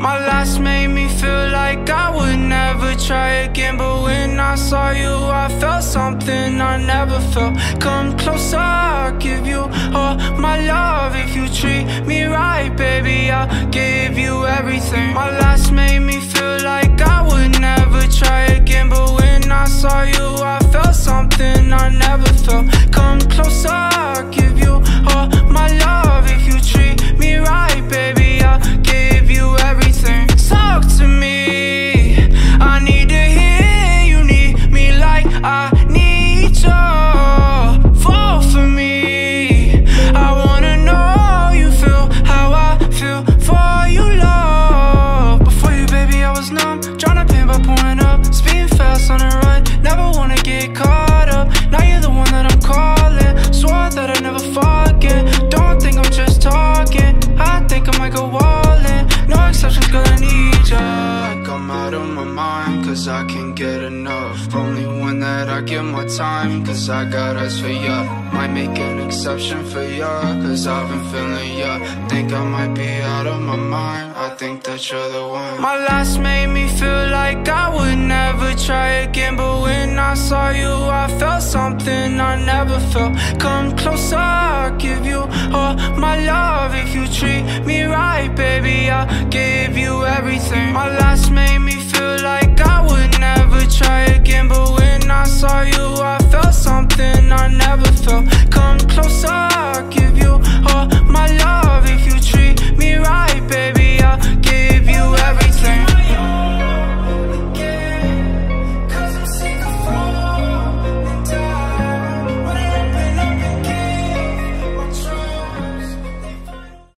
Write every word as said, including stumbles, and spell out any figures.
My last made me feel like I would never try again, but when I saw you I felt something I never felt. Come closer, I'll give you all my love. If you treat me right, baby, I'll give you everything. My last made me feel like I would never try again, but when I saw you I felt something I never felt. Come closer, I'll give you all my love. If you treat me right, baby, I'll give you everything. Talk to me, I need to hear you need me like I need you. Fall for me, I wanna know you feel how I feel for you, love. Before you, baby, I was numb, tryna pain by pouring up, speeding fast on the run, never wanna get caught up. Now you're the one that I'm calling, swore that I'd never fall again. Don't think I'm just talking, I think I might go all in. No exceptions, girl, I need ya. Like I'm out of my mind, cause I can't get enough. Only one that I give my time, cause I got eyes for ya. Might make an exception for ya, cause I've been feeling ya. Think I might be out of my mind, I think that you're the one. My last made me feel like I would never try again, but when I saw you I felt something I never felt. Come closer, I'll give you all my love. If you treat me right, baby, I'll give you everything. My last made me feel like I would never try again, but when I saw you I